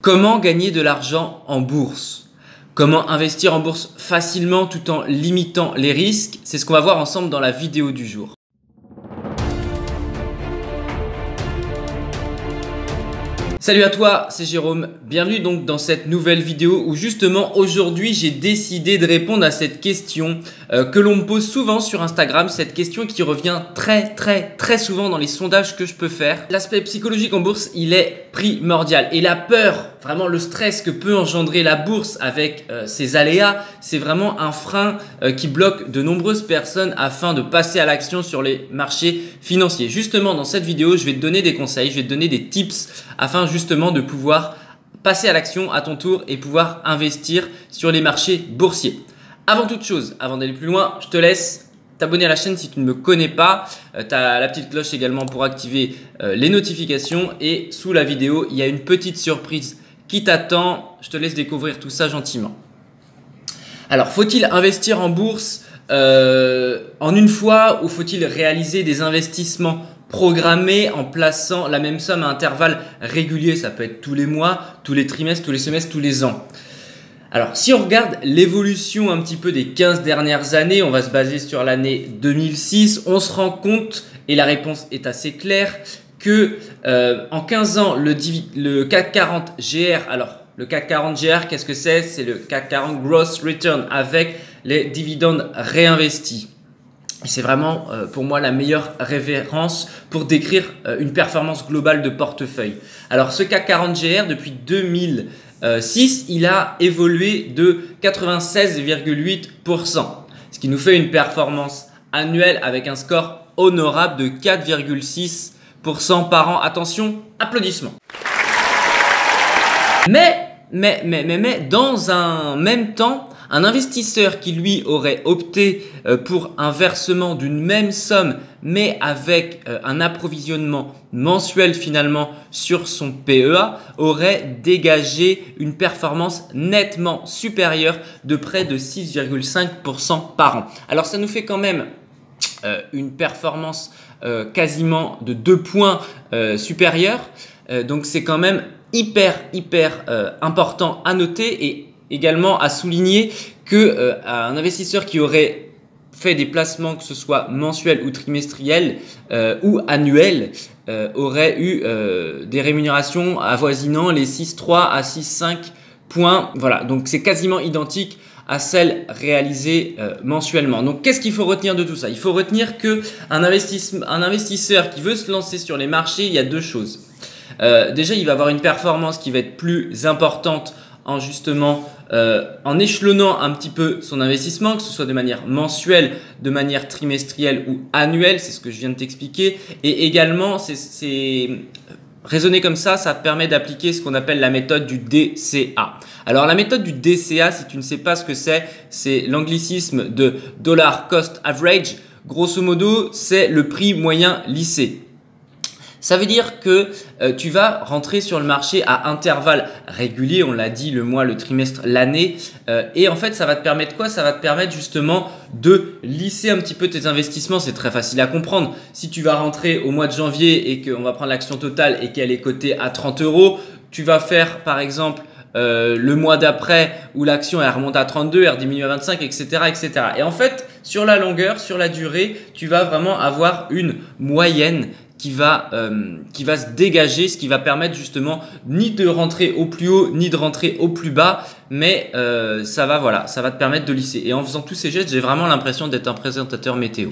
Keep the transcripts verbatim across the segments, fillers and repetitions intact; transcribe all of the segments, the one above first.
Comment gagner de l'argent en bourse? Comment investir en bourse facilement tout en limitant les risques? C'est ce qu'on va voir ensemble dans la vidéo du jour. Salut à toi, c'est Jérôme. Bienvenue donc dans cette nouvelle vidéo où justement aujourd'hui j'ai décidé de répondre à cette question euh, que l'on me pose souvent sur Instagram, cette question qui revient très très très souvent dans les sondages que je peux faire. L'aspect psychologique en bourse, il est primordial et la peur, vraiment le stress que peut engendrer la bourse avec euh, ses aléas, c'est vraiment un frein euh, qui bloque de nombreuses personnes afin de passer à l'action sur les marchés financiers. Justement dans cette vidéo, je vais te donner des conseils, je vais te donner des tips afin justement de pouvoir passer à l'action à ton tour et pouvoir investir sur les marchés boursiers. Avant toute chose, avant d'aller plus loin, je te laisse t'abonner à la chaîne si tu ne me connais pas. Euh, tu as la petite cloche également pour activer euh, les notifications et sous la vidéo, il y a une petite surprise qui t'attend. Je te laisse découvrir tout ça gentiment. Alors, faut-il investir en bourse euh, en une fois ou faut-il réaliser des investissements programmés en plaçant la même somme à intervalles réguliers? Ça peut être tous les mois, tous les trimestres, tous les semestres, tous les ans. Alors, si on regarde l'évolution un petit peu des quinze dernières années, on va se baser sur l'année deux mille six, on se rend compte, et la réponse est assez claire, que euh, en quinze ans, le, le C A C quarante G R, alors le C A C quarante G R, qu'est-ce que c'est? C'est le C A C quarante Gross Return avec les dividendes réinvestis. C'est vraiment euh, pour moi la meilleure référence pour décrire euh, une performance globale de portefeuille. Alors ce C A C quarante G R depuis deux mille six, il a évolué de quatre-vingt-seize virgule huit pour cent, ce qui nous fait une performance annuelle avec un score honorable de quatre virgule six pour cent par an. Attention, applaudissements. Mais, mais, mais, mais, mais, dans un même temps, un investisseur qui lui aurait opté pour un versement d'une même somme mais avec un approvisionnement mensuel finalement sur son P E A aurait dégagé une performance nettement supérieure de près de six virgule cinq pour cent par an. Alors ça nous fait quand même euh, une performance euh, quasiment de deux points euh, supérieure. Euh, donc c'est quand même hyper hyper euh, important à noter et également à souligner que euh, un investisseur qui aurait fait des placements, que ce soit mensuels ou trimestriels euh, ou annuels, euh, aurait eu euh, des rémunérations avoisinant les six virgule trois à six virgule cinq points. Voilà, donc c'est quasiment identique à celles réalisées euh, mensuellement. Donc qu'est-ce qu'il faut retenir de tout ça? Il faut retenir que un, un investisseur qui veut se lancer sur les marchés, il y a deux choses. Euh, déjà, il va avoir une performance qui va être plus importante en justement euh, en échelonnant un petit peu son investissement, que ce soit de manière mensuelle, de manière trimestrielle ou annuelle, c'est ce que je viens de t'expliquer. Et également, c'est raisonner comme ça, ça permet d'appliquer ce qu'on appelle la méthode du D C A. Alors la méthode du D C A, si tu ne sais pas ce que c'est, c'est l'anglicisme de Dollar Cost Average. Grosso modo, c'est le prix moyen lissé. Ça veut dire que euh, tu vas rentrer sur le marché à intervalles réguliers, on l'a dit, le mois, le trimestre, l'année. Euh, et en fait, ça va te permettre quoi? Ça va te permettre justement de lisser un petit peu tes investissements. C'est très facile à comprendre. Si tu vas rentrer au mois de janvier et qu'on va prendre l'action totale et qu'elle est cotée à trente euros, tu vas faire par exemple euh, le mois d'après où l'action elle remonte à trente-deux, elle diminue à vingt-cinq, et cetera, et cetera. Et en fait, sur la longueur, sur la durée, tu vas vraiment avoir une moyenne qui va, euh, qui va se dégager, ce qui va permettre justement ni de rentrer au plus haut, ni de rentrer au plus bas, mais euh, ça va, voilà, ça va te permettre de lisser. Et en faisant tous ces gestes, j'ai vraiment l'impression d'être un présentateur météo.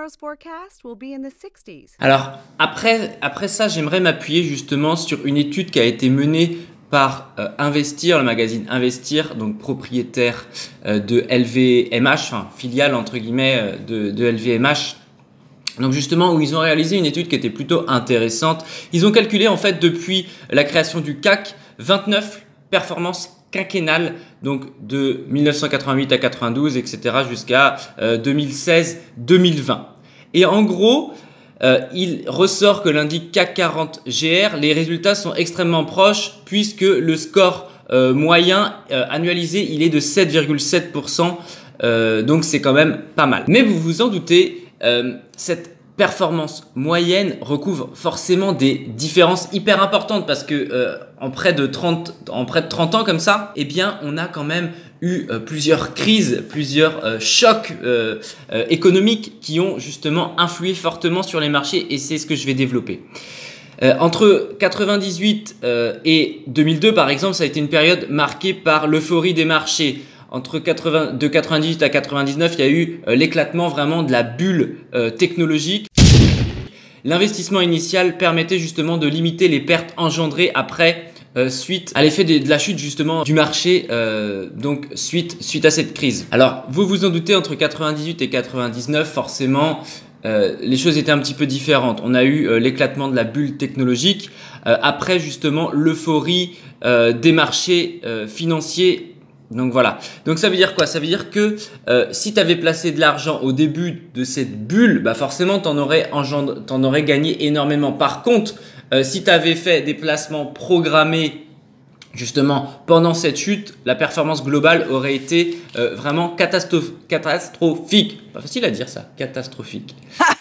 Alors, après, après ça, j'aimerais m'appuyer justement sur une étude qui a été menée par euh, Investir, le magazine Investir, donc propriétaire euh, de L V M H, enfin filiale entre guillemets euh, de, de L V M H. Donc justement où ils ont réalisé une étude qui était plutôt intéressante. Ils ont calculé en fait depuis la création du C A C vingt-neuf performances quinquennales, donc de mille neuf cent quatre-vingt-huit à quatre-vingt-douze, et cetera jusqu'à euh, deux mille seize deux mille vingt. Et en gros, euh, il ressort que l'indice C A C quarante G R, les résultats sont extrêmement proches puisque le score euh, moyen euh, annualisé, il est de sept virgule sept pour cent. Euh, donc c'est quand même pas mal. Mais vous vous en doutez, euh, cette performance moyenne recouvre forcément des différences hyper importantes parce que euh, en près de trente, en près de trente ans comme ça, eh bien, on a quand même eu euh, plusieurs crises, plusieurs euh, chocs euh, euh, économiques qui ont justement influé fortement sur les marchés et c'est ce que je vais développer. Euh, entre quatre-vingt-dix-huit euh, et deux mille deux, par exemple, ça a été une période marquée par l'euphorie des marchés. Entre quatre-vingts, de quatre-vingt-dix-huit à quatre-vingt-dix-neuf, il y a eu euh, l'éclatement vraiment de la bulle euh, technologique. L'investissement initial permettait justement de limiter les pertes engendrées après, euh, suite à l'effet de, de la chute justement du marché, euh, donc suite, suite à cette crise. Alors, vous vous en doutez, entre quatre-vingt-dix-huit et quatre-vingt-dix-neuf, forcément, euh, les choses étaient un petit peu différentes. On a eu euh, l'éclatement de la bulle technologique, euh, après justement l'euphorie euh, des marchés euh, financiers. Donc voilà, donc ça veut dire quoi? Ça veut dire que euh, si tu avais placé de l'argent au début de cette bulle, bah forcément tu en aurais, engendre, t'en aurais gagné énormément. Par contre, euh, si tu avais fait des placements programmés justement pendant cette chute, la performance globale aurait été euh, vraiment catastroph catastrophique. Pas facile à dire ça, catastrophique.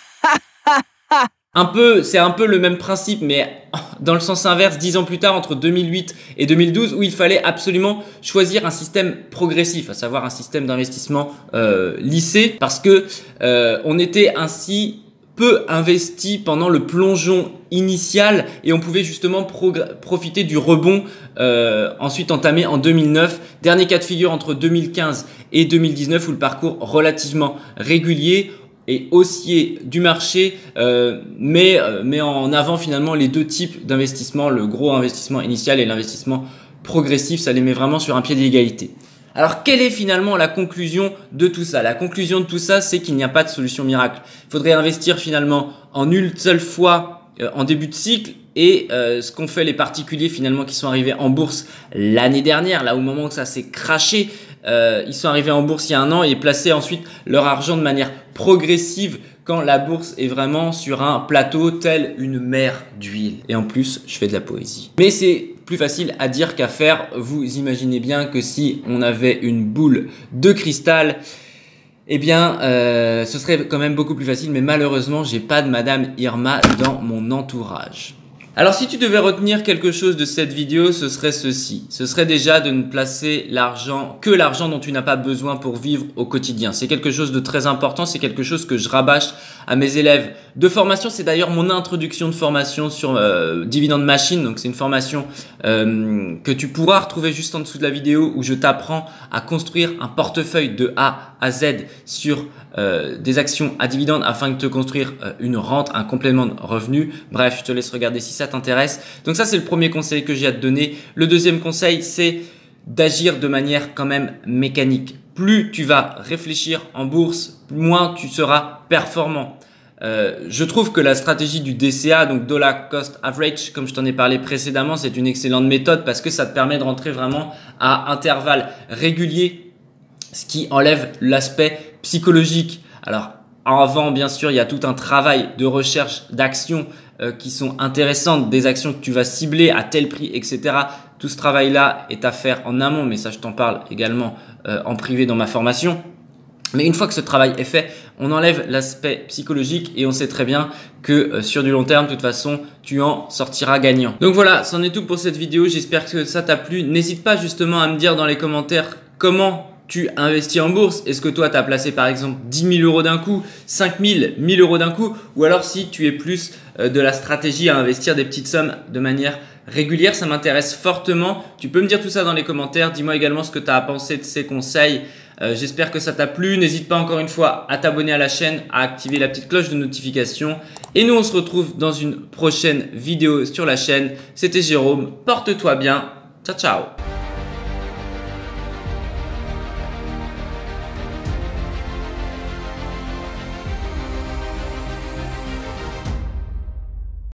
Un peu, c'est un peu le même principe, mais dans le sens inverse, dix ans plus tard, entre deux mille huit et deux mille douze, où il fallait absolument choisir un système progressif, à savoir un système d'investissement euh, lissé, parce que euh, on était ainsi peu investi pendant le plongeon initial et on pouvait justement profiter du rebond euh, ensuite entamé en deux mille neuf. Dernier cas de figure entre deux mille quinze et deux mille dix-neuf où le parcours relativement régulier et haussier du marché euh, met, euh, met en avant finalement les deux types d'investissement, le gros investissement initial et l'investissement progressif, ça les met vraiment sur un pied d'égalité. Alors quelle est finalement la conclusion de tout ça? La conclusion de tout ça, c'est qu'il n'y a pas de solution miracle. Il faudrait investir finalement en une seule fois euh, en début de cycle et euh, ce qu'ont fait les particuliers finalement qui sont arrivés en bourse l'année dernière, là au moment où ça s'est crashé, Euh, ils sont arrivés en bourse il y a un an et plaçaient ensuite leur argent de manière progressive quand la bourse est vraiment sur un plateau tel une mer d'huile. Et en plus, je fais de la poésie. Mais c'est plus facile à dire qu'à faire. Vous imaginez bien que si on avait une boule de cristal, eh bien, euh, ce serait quand même beaucoup plus facile. Mais malheureusement, j'ai pas de Madame Irma dans mon entourage. Alors si tu devais retenir quelque chose de cette vidéo, ce serait ceci. Ce serait déjà de ne placer l'argent que l'argent dont tu n'as pas besoin pour vivre au quotidien. C'est quelque chose de très important, c'est quelque chose que je rabâche à mes élèves de formation. C'est d'ailleurs mon introduction de formation sur euh, Dividende Machine. Donc c'est une formation euh, que tu pourras retrouver juste en dessous de la vidéo où je t'apprends à construire un portefeuille de A à Z sur euh, des actions à dividendes afin de te construire euh, une rente, un complément de revenu. Bref, je te laisse regarder si ça t'intéresse. Donc ça, c'est le premier conseil que j'ai à te donner. Le deuxième conseil, c'est d'agir de manière quand même mécanique. Plus tu vas réfléchir en bourse, moins tu seras performant. Euh, je trouve que la stratégie du D C A, donc Dollar Cost Average, comme je t'en ai parlé précédemment, c'est une excellente méthode parce que ça te permet de rentrer vraiment à intervalles réguliers, ce qui enlève l'aspect psychologique. Alors, avant, bien sûr, il y a tout un travail de recherche d'actions euh, qui sont intéressantes, des actions que tu vas cibler à tel prix, et cetera. Tout ce travail-là est à faire en amont, mais ça, je t'en parle également euh, en privé dans ma formation. Mais une fois que ce travail est fait, on enlève l'aspect psychologique et on sait très bien que euh, sur du long terme, de toute façon, tu en sortiras gagnant. Donc voilà, c'en est tout pour cette vidéo. J'espère que ça t'a plu. N'hésite pas justement à me dire dans les commentaires comment tu investis en bourse. Est-ce que toi, tu as placé par exemple dix mille euros d'un coup, cinq mille, mille euros d'un coup, ou alors si tu es plus euh, de la stratégie à investir des petites sommes de manière régulière, ça m'intéresse fortement. Tu peux me dire tout ça dans les commentaires. Dis-moi également ce que tu as pensé de ces conseils. Euh, J'espère que ça t'a plu. N'hésite pas encore une fois à t'abonner à la chaîne, à activer la petite cloche de notification. Et nous, on se retrouve dans une prochaine vidéo sur la chaîne. C'était Jérôme. Porte-toi bien. Ciao, ciao.